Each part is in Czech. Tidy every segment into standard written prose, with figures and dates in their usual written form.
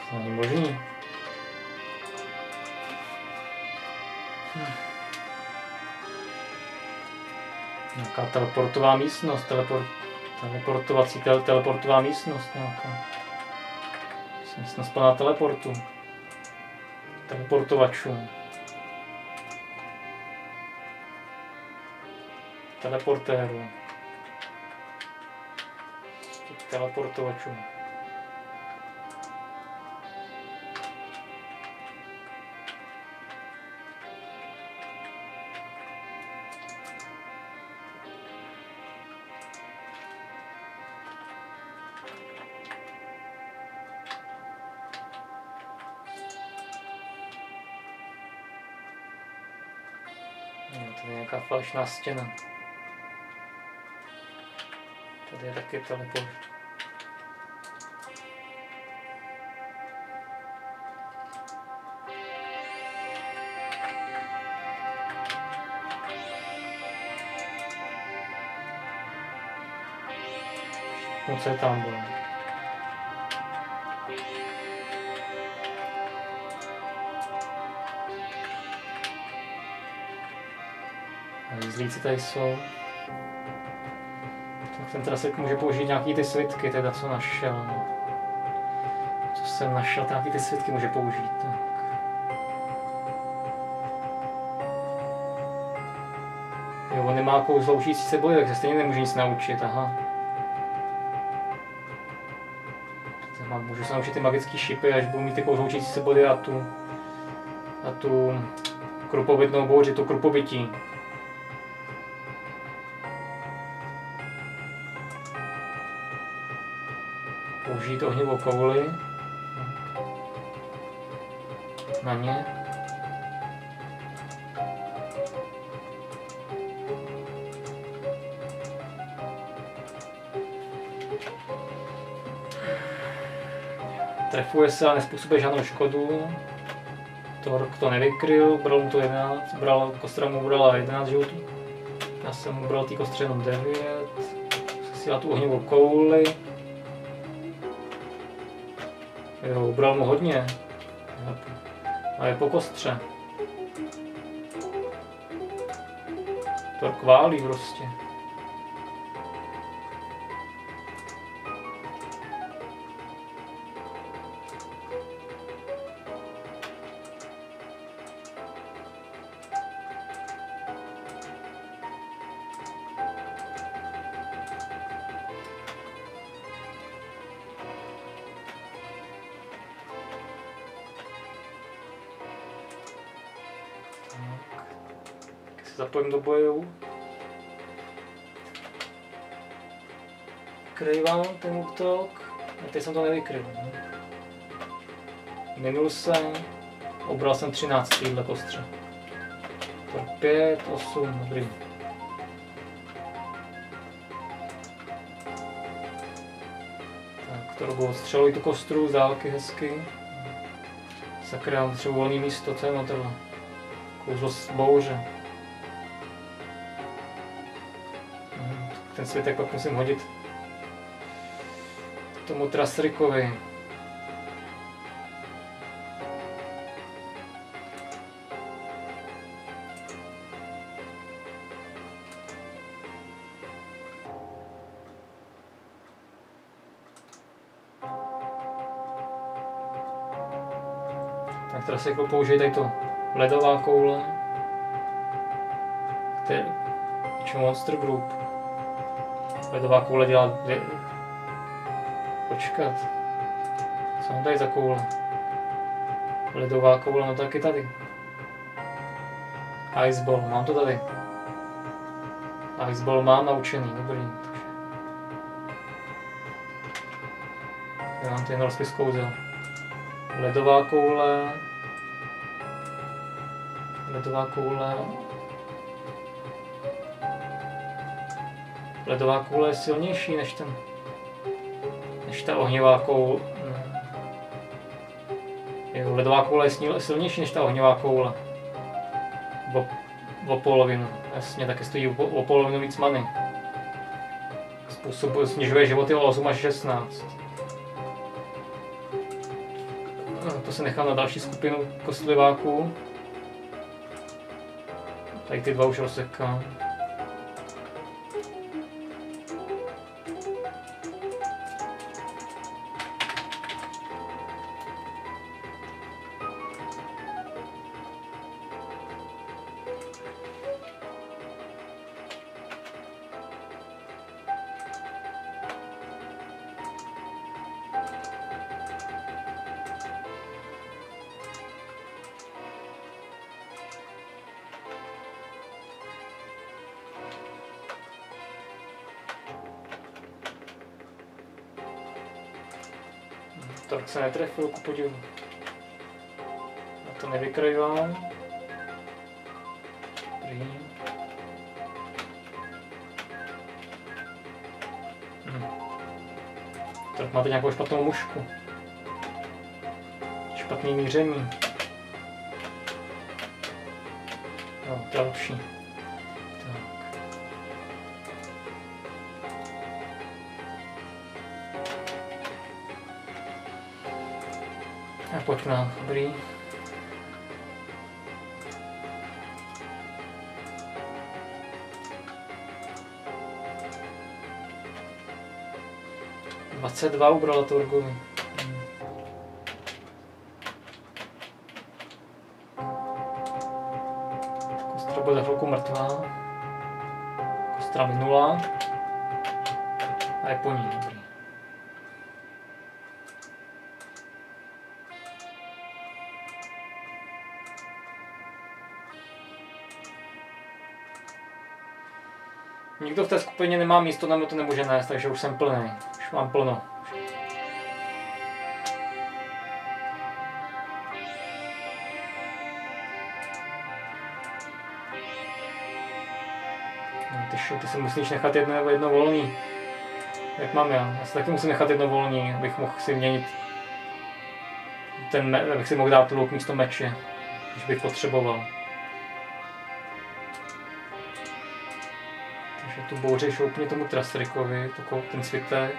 To není možný. Nějaká teleportová místnost, teleportová místnost nějaká. Místnost plná teleportu. Teleportovačů. Teleportérů. Teleportovačů. Tady je nějaká falešná stěna. Tady je taky teleport. No co je tam bylo? Zlíci tady jsou. Tak ten trasek může použít nějaký ty svitky, teda co našel. No. Co jsem našel, nějaký ty svitky může použít. Tak. Jo, on nemá kouzlo učící se boj, takže stejně nemůže nic naučit, aha. Můžu se naučit ty magické šipy, až budu mít ty kouzlo učící se body a tu krupobytnou bouři, to krupobytí. Použít ohnivou kouli na ně. Trefuje se a nespůsobuje žádnou škodu. Tork to nevykryl, bral mu to 11, kostra mu brala 11 životů. Já jsem mu bral tý kostře jenom 9. Zesílá tu ohnivou kouli. Jo, ubral mu hodně. A je po kostře. Tork válí prostě. Zapojím do bojů. Kryvám ten útok. A teď jsem to nevykryl. Minul jsem. Ubral jsem 13 týhle kostře. Tak 5, 8, dobrý. Tak to robu odstřeluji tu kostru z dálky hezky. Sakra, mám třeba volný místo, co je na tohle? Kouzlo z bouře. Ten světek pak musím hodit tomu Trasrikovi. Tak Trasrik použije tady to ledová koule. Monster Group. Ledová koule dělá... Počkat. Co mám tady za koule? Ledová koule, no taky tady. Iceball, mám to tady. Iceball mám naučený, dobrý. Já mám to jen rozpis kouzel. Ledová koule. Ledová koule. Ledová koule je silnější než ta ohnivá koule. Ledová koule je silnější než ta ohnivá koule. O polovinu. Jasně, taky stojí o polovinu víc many. Snižuje životy o 8 až 16. To se nechám na další skupinu kostliváků. Tady ty dva už rozsekám. Tak se netrefil, ku podivu. Já to nevykrojovám. Tak máte nějakou špatnou mušku. Špatný míření. No, to je lepší. A pojď na, dobrý. ...22 ubrala Torgovi. Kostra bude za chvilku mrtvá. Kostra minula. A je po ní, dobrý. Nikdo v té skupině nemá místo, nebo to nemůže nést, takže už jsem plný. Už mám plno. Ty si musíš nechat jedno volný. Jak mám já? Já si taky musím nechat jedno volný, abych mohl si měnit abych si mohl dát luk místo meče, když bych potřeboval. Tu bouři šoupně tomu Trastrikovi, ten svitek.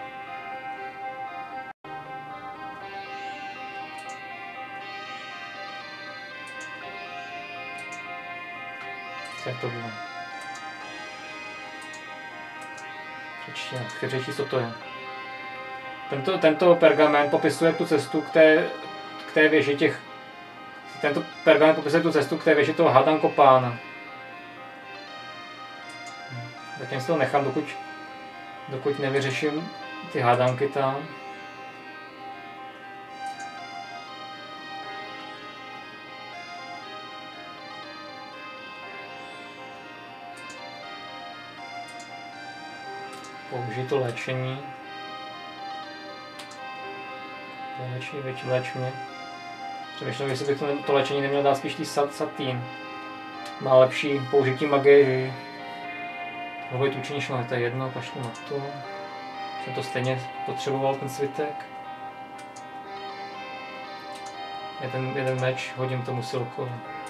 Co je to bylo? Přečti, co to je. Tento pergament popisuje tu cestu k té věži těch... Tento pergament popisuje tu cestu k té věži toho Hadankopána. Zatím si to nechám, dokud nevyřeším ty hádanky tam. Použij to léčení. Léč mě. Přemýšlím, jestli bych to léčení neměl dát spíš tý Satín. Má lepší použití magie. Mluvit učiníš, ale to je jedno, pašlu na to. Jsem to stejně potřeboval, ten svitek. Jeden meč hodím tomu Silkovi.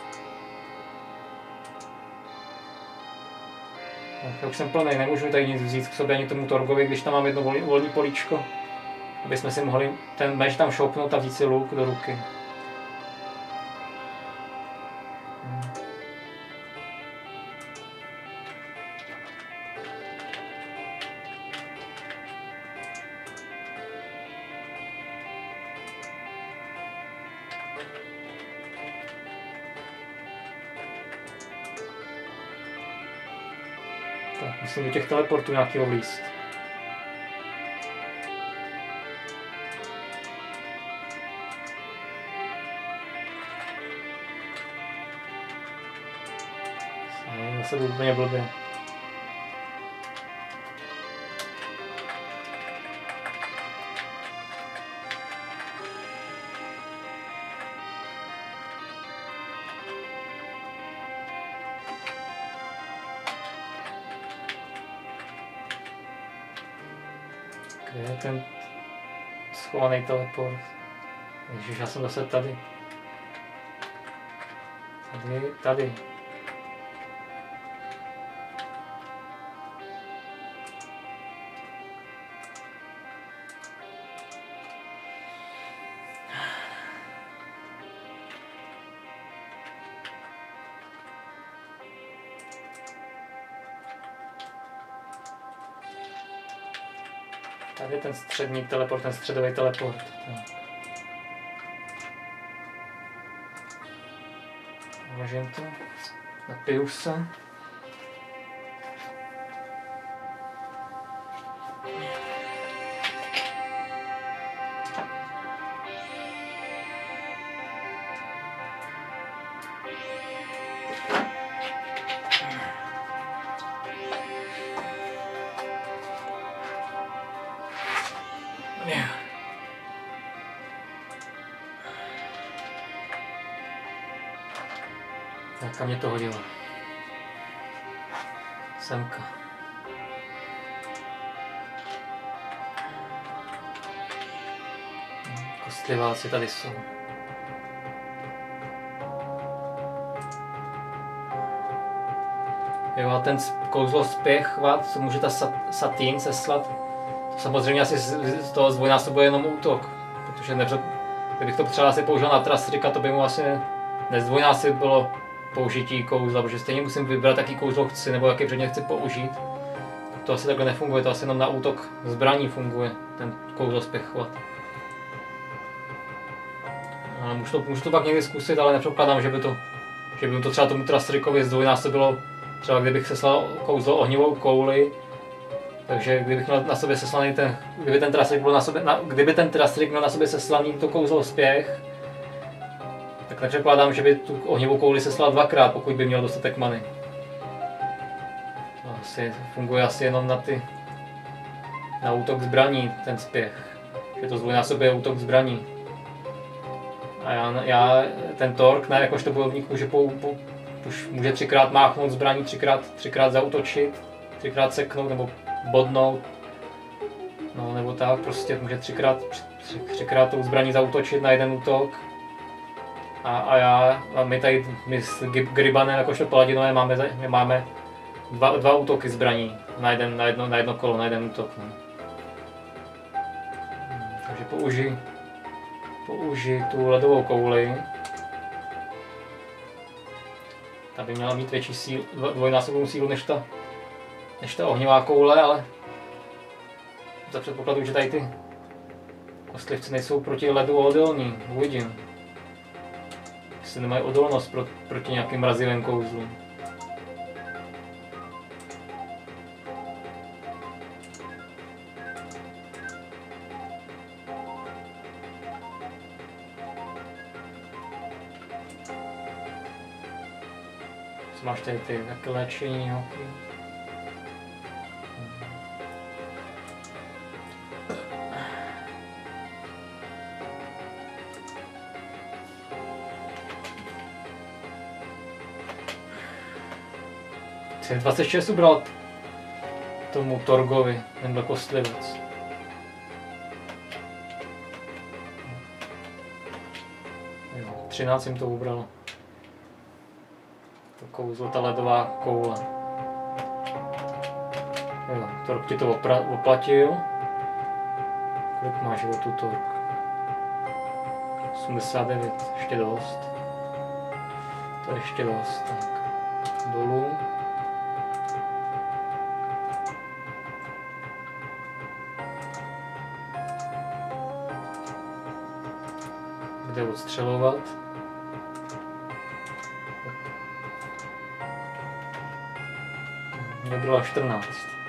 Tak, já už jsem plný, nemůžu tady nic vzít k sobě ani tomu Torgovi, když tam mám jedno volný políčko. Aby jsme si mohli ten meč tam šoupnout a vzít si luk do ruky. Tak, musím do těch teleportů nějakého vlízt. Zase jdu úplně blbě. Kde je ten schovaný teleport? Ježiš, já jsem zase tady. Tady. Tady je ten střední teleport, ten středový teleport. Uložím to, napiju se. Tak a mě to hodilo. Semka. Kostliváci tady jsou. Jo, a ten kouzlo spěch, co může ta Satín seslat, to samozřejmě asi z toho zdvojnásobuje jenom útok, protože kdybych to třeba asi použil na Trastrika, to by mu asi nezdvojnásobilo použití kouzla, protože stejně musím vybrat, jaký kouzlo chci, nebo jaký předmět chci použít. To asi takhle nefunguje, to asi jenom na útok zbraní funguje, ten kouzlo spěchovat. Můžu to pak někdy zkusit, ale nepředpokládám, že by to třeba tomu Trastrikovi zdvojnásobilo, třeba kdybych seslal kouzlo ohnivou kouli, takže kdybych měl na sobě seslaný kdyby ten Trastrik měl na sobě seslaný to kouzlo spěch, tak nepředpokládám, že by tu ohnivou kouli seslal dvakrát, pokud by měl dostatek many. To asi funguje jenom na útok zbraní, ten spěch. Že to zdvojnásobuje útok zbraní. A já ten Tork, ne, jakožto bojovník, může třikrát máchnout zbraní, třikrát zaútočit, třikrát seknout nebo bodnout. No nebo tak, prostě může třikrát tou zbraní zaútočit na jeden útok. A my s Gribanem jakožto paladinové máme dva útoky zbraní na jedno kolo, na jeden útok. No. Takže použij tu ledovou kouli. Ta by měla mít větší sílu, dvojnásobnou sílu než ta ohnivá koule, ale za předpokladu, že tady ty kostlivci nejsou proti ledu odolní, uvidím. Jestli nemají odolnost proti nějakým mrazivým kouzlům. Co máš tady ty taky léčení nějaký? Jsem 26 ubral tomu Torgovi, tenhle kostlivec. Jo, 13 jim to ubralo. To kouzlo, ta ledová koule. Jo, Torg ti to oplatil. Kolik má životu Torg? 89, ještě dost. To je ještě dost, tak. Dolů. Kde odstřelovat. Mě bylo 14.